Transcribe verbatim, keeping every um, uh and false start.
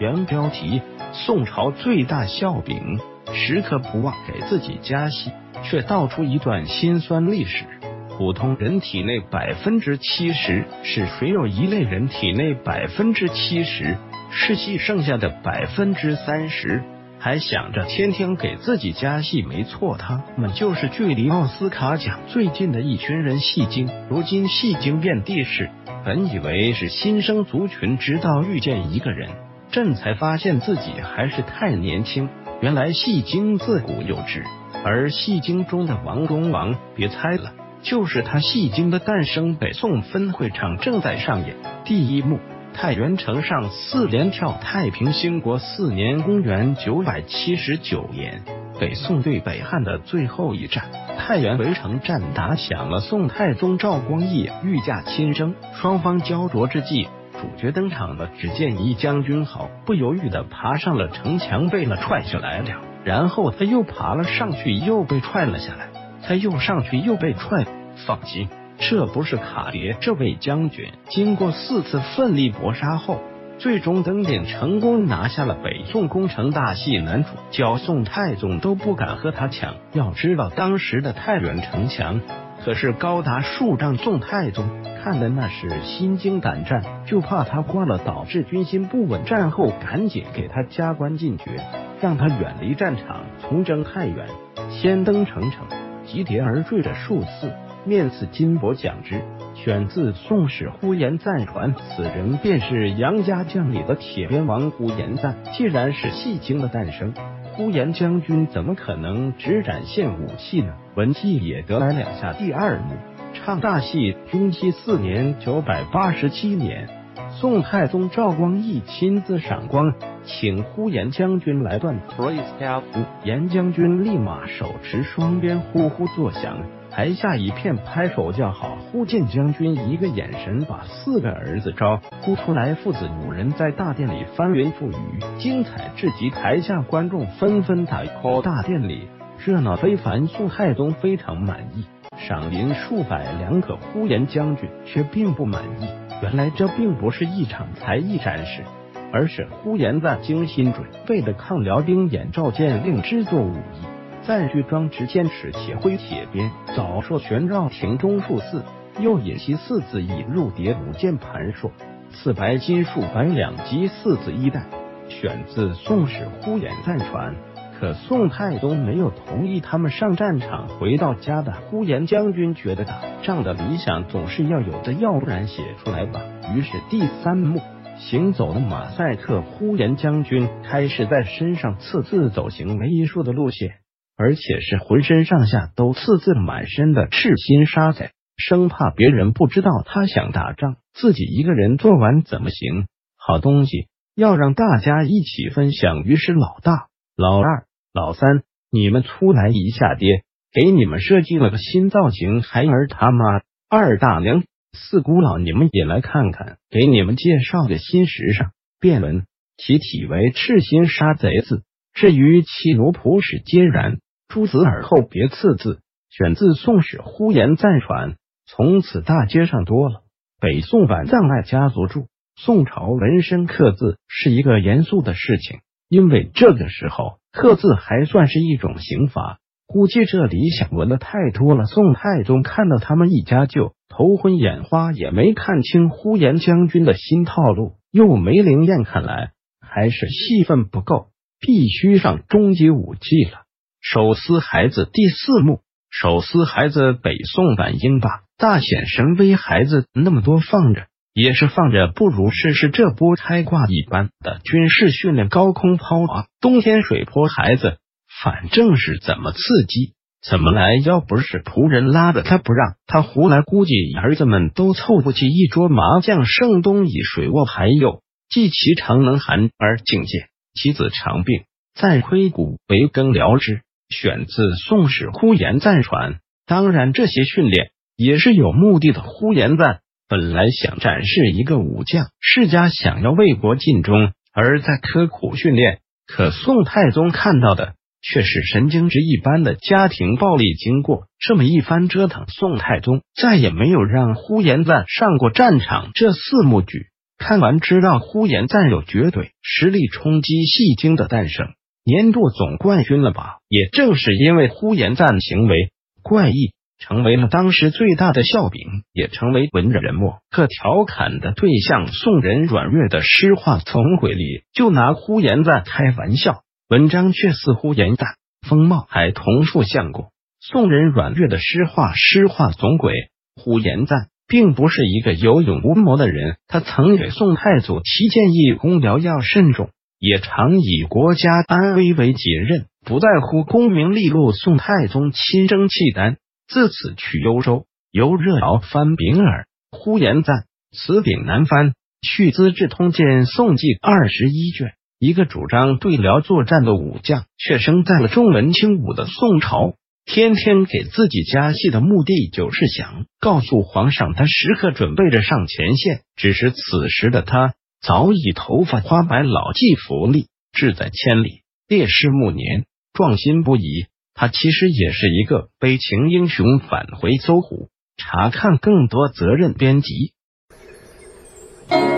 原标题：宋朝最大笑柄，时刻不忘给自己加戏，却道出一段辛酸历史。普通人体内百分之七十是水，有一类人体内百分之七十是戏，剩下的百分之三十还想着天天给自己加戏。没错，他们就是距离奥斯卡奖最近的一群人，戏精。如今戏精遍地是，本以为是新生族群，直到遇见一个人，朕才发现自己还是太年轻。原来戏精自古有之，而戏精中的王公王，别猜了，就是他。戏精的诞生，北宋分会场正在上演。第一幕，太原城上四连跳。太平兴国四年，公元九百七十九年，北宋对北汉的最后一战，太原围城战打响了。宋太宗赵光义御驾亲征，双方焦灼之际，主角登场了。只见一将军毫不犹豫地爬上了城墙，被了踹下来了，然后他又爬了上去，又被踹了下来，他又上去又被踹。放心，这不是卡碟。这位将军经过四次奋力搏杀后，最终登顶成功，拿下了北宋攻城大戏男主角。宋太宗都不敢和他抢。要知道当时的太原城墙可是高达数丈，宋太宗看的那是心惊胆战，就怕他挂了，导致军心不稳。战后赶紧给他加官进爵，让他远离战场，从征太原，先登城城，急跌而坠的数次，面赐金帛奖之。选自《宋史·呼延赞传》，此人便是杨家将里的铁鞭王呼延赞。既然是戏精的诞生，呼延将军怎么可能只展现武器呢？文戏也得来两下。第二幕，唱大戏。雍熙四年，九百八十七年，宋太宗赵光义亲自赏光，请呼延将军来段 freestyle。呼延将军立马手持双鞭，呼呼作响，台下一片拍手叫好。呼延将军一个眼神把四个儿子招呼出来，父子五人在大殿里翻云覆雨，精彩至极。台下观众纷纷打 call， 大殿里热闹非凡。宋太宗非常满意，赏银数百两。可呼延将军却并不满意。原来这并不是一场才艺展示，而是呼延赞精心准备的抗辽兵演赵建令制作武艺。在剧中只见持且挥铁鞭，早说旋绕庭中数次，又引其四字引入叠舞剑盘说，赐白金数百两及四字衣带。选自《宋史·呼延赞传》。可宋太宗没有同意他们上战场。回到家的呼延将军觉得打仗的理想总是要有的，要不然写出来吧。于是第三幕，行走的马赛克。呼延将军开始在身上刺字，走行为艺术的路线，而且是浑身上下都刺字，满身的赤心杀贼，生怕别人不知道他想打仗，自己一个人做完怎么行？好东西要让大家一起分享。于是老大、老二、老三，你们出来一下，爹给你们设计了个新造型。孩儿他妈，二大娘、四姑老，你们也来看看，给你们介绍个新时尚辩论，其体为赤心杀贼字，至于其奴仆使皆然。诸子耳后别刺字。选自《宋史·呼延赞传》。从此大街上多了北宋版藏爱家族著。宋朝纹身刻字是一个严肃的事情，因为这个时候刻字还算是一种刑罚。估计这理想纹的太多了，宋太宗看到他们一家就头昏眼花，也没看清呼延将军的新套路，又没灵验，看来还是戏份不够，必须上终极武器了。手撕孩子。第四幕，手撕孩子。北宋版英霸大显神威，孩子那么多放着也是放着，不如试试这波开挂一般的军事训练，高空抛滑，冬天水泼孩子，反正是怎么刺激怎么来。要不是仆人拉着他不让他胡来，估计儿子们都凑不起一桌麻将。盛冬以水卧，还有既其常能寒而境界，其子常病，在盔骨为更疗之。选自《宋史·呼延赞传》。当然这些训练也是有目的的。呼延赞本来想展示一个武将世家想要为国尽忠，而在刻苦训练，可宋太宗看到的却是神经质一般的家庭暴力。经过这么一番折腾，宋太宗再也没有让呼延赞上过战场。这四幕剧看完知道呼延赞有绝对实力冲击戏精的诞生年度总冠军了吧？也正是因为呼延赞行为怪异，成为了当时最大的笑柄，也成为文人墨客调侃的对象。宋人阮岳的诗画总轨里就拿呼延赞开玩笑，文章却似呼延赞风貌还同属相公。宋人阮岳的诗画诗画总轨，呼延赞并不是一个有勇无谋的人，他曾给宋太祖提建议公疗要慎重，也常以国家安危为己任，不在乎功名利禄。宋太宗亲征契丹，自此取幽州，由热窑翻丙耳。呼延赞此丙难翻，续《资治通鉴》宋纪二十一卷。一个主张对辽作战的武将，却生在了重文轻武的宋朝，天天给自己加戏的目的就是想告诉皇上，他时刻准备着上前线。只是此时的他早已头发花白，老骥伏枥，志在千里，烈士暮年，壮心不已。他其实也是一个悲情英雄。返回搜狐，查看更多责任编辑。